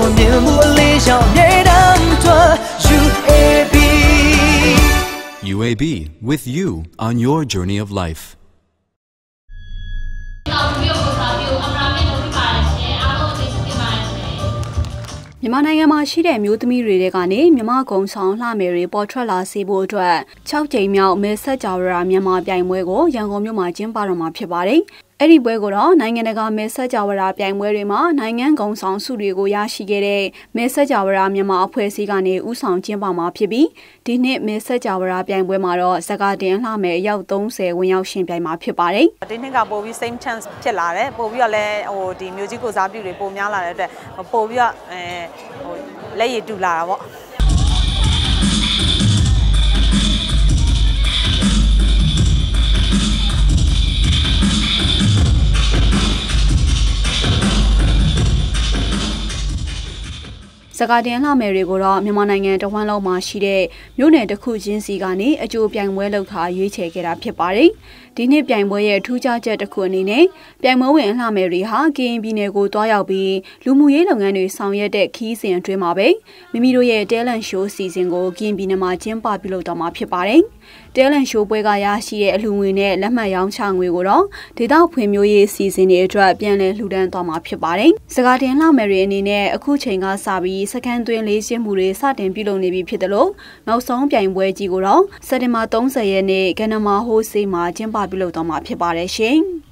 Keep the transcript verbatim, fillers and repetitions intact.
面目理想别当作 U A B U A B with you on your journey of life. မြန်မာနိုင်ငံမှာရှိတဲ့မျိုးသမီးတွေကနေမြန်မာကုံဆောင်လှမယ်တွေပေါ်ထွက်လာစေဖို့အတွက်၆ကြိမ်မြောက်မဲဆက်ကြဝဠာမြန်မာပြိုင်ပွဲကိုရန်ကုန်မြို့မှာကျင်းပတော့မှာဖြစ်ပါတယ်။အဲ့ဒီပွဲကိုတော့နိုင်ငံတကာမဲဆက်ကြဝဠာပြိုင်ပွဲတွေမှာနိုင်ငံကုံဆောင်စုတွေကိုရရှိခဲ့တဲ့မဲဆက်ကြဝဠာမြန်မာအဖွဲ့အစည်းကနေဥဆောင်ကျင်းပမှာဖြစ်ပြီးဒီနှစ်မဲဆက်ကြဝဠာပြိုင်ပွဲမှာတော့စကားတင်လှမယ်အယောက်၃၀ဝင်ရောက်ရှင်ပြိုင်မှာဖြစ်ပါတယ်။ဒီနှစ်ကပို့ပြီး same chance ဖြစ်လာတယ်ပို့ပြီးတော့လည်းဟိုဒီ music ကိုစားပြုတွေပိုများလာတဲ့အတွက်ပို့ပြီးတော့အဲဟိုလက်ရည်တူလာတာပေါ့စကားတင်လှမယ်တွေကိုတော့မြန်မာနိုင်ငံတဝန်းလုံးမှာရှိတဲ့မြို့နယ်တစ်ခုချင်းစီကနေအကျိုးပြိုင်ပွဲလုပ်ထားရွေးချယ်ခဲ့တာဖြစ်ပါတယ်။ဒီနှစ်ပြိုင်ပွဲရဲ့ထူးခြားချက်တစ်ခုအနေနဲ့ပြိုင်ပွဲဝင်လှမယ်တွေဟာကရင်ပြည်နယ်ကိုတွားရောက်ပြီးလူမှုရေးလုပ်ငန်းတွေဆောင်ရွက်တဲ့ခီးစဉ်အတွင်းမှာပဲမိမိတို့ရဲ့ talent show စီစဉ်ကိုကရင်ပြည်နယ်မှာကျင်းပပြုလုပ်တော့မှာဖြစ်ပါတယ်။ talent show ပွဲကရရှိတဲ့အလှူငွေနဲ့လက်မှတ်ရောင်းချငွေကိုတော့ဒေသဖွံ့ဖြိုးရေးစီစဉ်တွေအတွက်ပြန်လည်လှူဒန်းသွားမှာဖြစ်ပါတယ်။စကားတင်လှမယ်တွေအနေနဲ့အခုချိန်ကစပြီးစကန်သွင်းလေးရှင်းမှုတွေစတင်ပြုလုပ်နေပြီဖြစ်တယ်လို့နောက်ဆုံးပြိုင်ပွဲကြီးကိုတော့စက်တင်ဘာ၃၀ရက်နေ့ Gandamar Wholesale မှာကျင်းပပြုလုပ်တော့မှာဖြစ်ပါတယ်ရှင်။